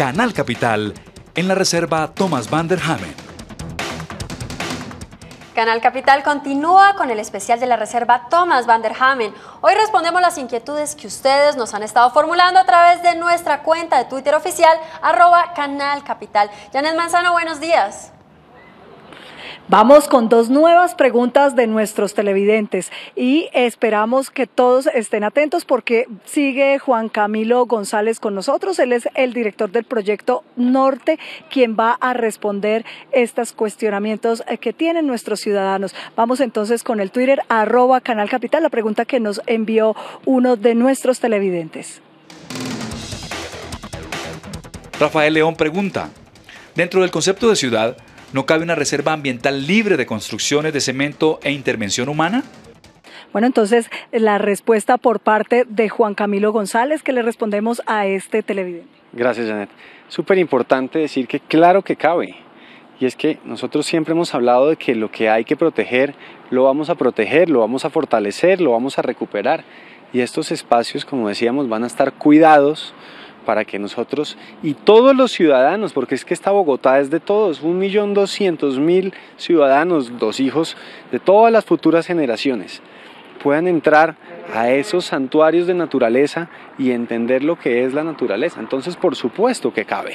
Canal Capital, en la reserva Thomas van der Hamen. Canal Capital continúa con el especial de la reserva Thomas van der Hamen. Hoy respondemos las inquietudes que ustedes nos han estado formulando a través de nuestra cuenta de Twitter oficial, @canalcapital. Janet Manzano, buenos días. Vamos con dos nuevas preguntas de nuestros televidentes y esperamos que todos estén atentos porque sigue Juan Camilo González con nosotros. Él es el director del Proyecto Norte, quien va a responder estos cuestionamientos que tienen nuestros ciudadanos. Vamos entonces con el Twitter @canalcapital, la pregunta que nos envió uno de nuestros televidentes. Rafael León pregunta: dentro del concepto de ciudad, ¿no cabe una reserva ambiental libre de construcciones de cemento e intervención humana? Bueno, entonces la respuesta por parte de Juan Camilo González, que le respondemos a este televidente. Gracias, Janet. Súper importante decir que claro que cabe. Y es que nosotros siempre hemos hablado de que lo que hay que proteger, lo vamos a proteger, lo vamos a fortalecer, lo vamos a recuperar. Y estos espacios, como decíamos, van a estar cuidados para que nosotros y todos los ciudadanos, porque es que esta Bogotá es de todos, 1.200.000 ciudadanos, los hijos de todas las futuras generaciones, puedan entrar a esos santuarios de naturaleza y entender lo que es la naturaleza. Entonces, por supuesto que cabe.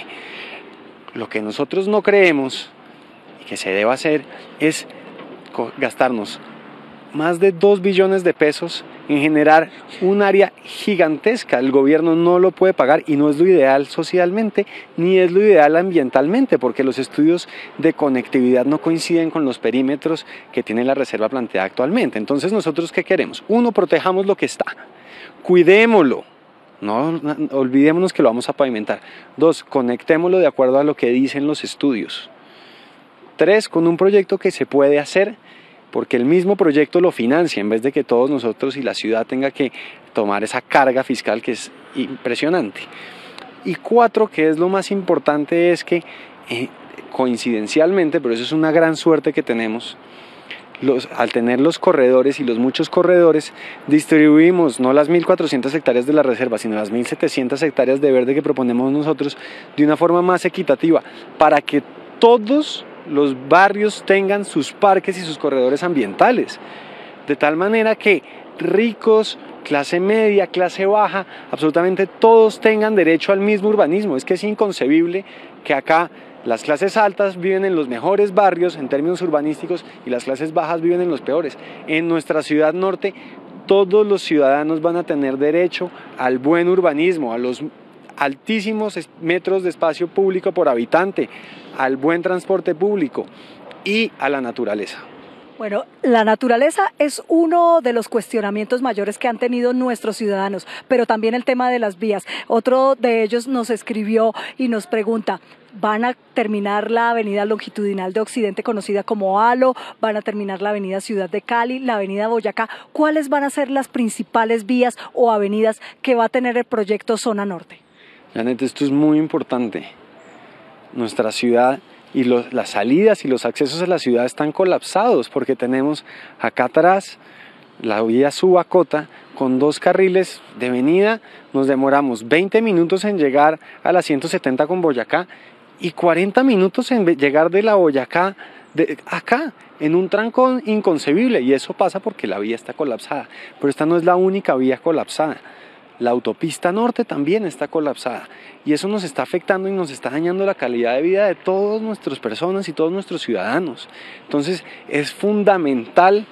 Lo que nosotros no creemos y que se debe hacer es gastarnos más de 2 billones de pesos en generar un área gigantesca. El gobierno no lo puede pagar y no es lo ideal socialmente ni es lo ideal ambientalmente, porque los estudios de conectividad no coinciden con los perímetros que tiene la reserva planteada actualmente. Entonces, ¿nosotros qué queremos? Uno, protejamos lo que está, cuidémoslo, no olvidémonos que lo vamos a pavimentar. 2, conectémoslo de acuerdo a lo que dicen los estudios. 3, con un proyecto que se puede hacer, porque el mismo proyecto lo financia, en vez de que todos nosotros y la ciudad tenga que tomar esa carga fiscal que es impresionante. Y 4, que es lo más importante, es que coincidencialmente, pero eso es una gran suerte que tenemos, al tener los corredores y los muchos corredores, distribuimos no las 1.400 hectáreas de la reserva, sino las 1.700 hectáreas de verde que proponemos nosotros de una forma más equitativa, para que todos los barrios tengan sus parques y sus corredores ambientales, de tal manera que ricos, clase media, clase baja, absolutamente todos tengan derecho al mismo urbanismo. Es que es inconcebible que acá las clases altas viven en los mejores barrios en términos urbanísticos y las clases bajas viven en los peores. En nuestra ciudad norte, todos los ciudadanos van a tener derecho al buen urbanismo, a los altísimos metros de espacio público por habitante, al buen transporte público y a la naturaleza. Bueno, la naturaleza es uno de los cuestionamientos mayores que han tenido nuestros ciudadanos, pero también el tema de las vías. Otro de ellos nos escribió y nos pregunta: ¿van a terminar la avenida longitudinal de Occidente conocida como Alo? ¿Van a terminar la avenida Ciudad de Cali, la avenida Boyacá? ¿Cuáles van a ser las principales vías o avenidas que va a tener el proyecto Zona Norte? Janet, esto es muy importante. Nuestra ciudad y las salidas y los accesos a la ciudad están colapsados porque tenemos acá atrás la vía Subacota con 2 carriles de venida. Nos demoramos 20 minutos en llegar a la 170 con Boyacá y 40 minutos en llegar de la Boyacá acá, en un trancón inconcebible, y eso pasa porque la vía está colapsada. Pero esta no es la única vía colapsada. La autopista norte también está colapsada y eso nos está afectando y nos está dañando la calidad de vida de todas nuestras personas y todos nuestros ciudadanos. Entonces es fundamental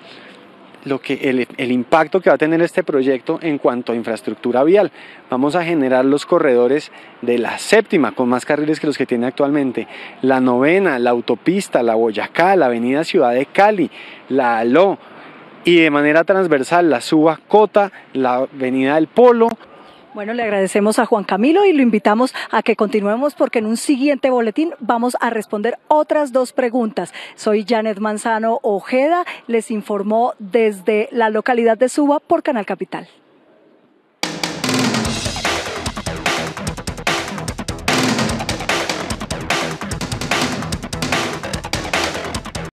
el impacto que va a tener este proyecto en cuanto a infraestructura vial. Vamos a generar los corredores de la 7ª con más carriles que los que tiene actualmente, la 9ª, la autopista, la Boyacá, la avenida Ciudad de Cali, la Aló, y de manera transversal la Subacota, la avenida del Polo. Bueno, le agradecemos a Juan Camilo y lo invitamos a que continuemos porque en un siguiente boletín vamos a responder otras 2 preguntas. Soy Janet Manzano Ojeda, les informó desde la localidad de Suba por Canal Capital.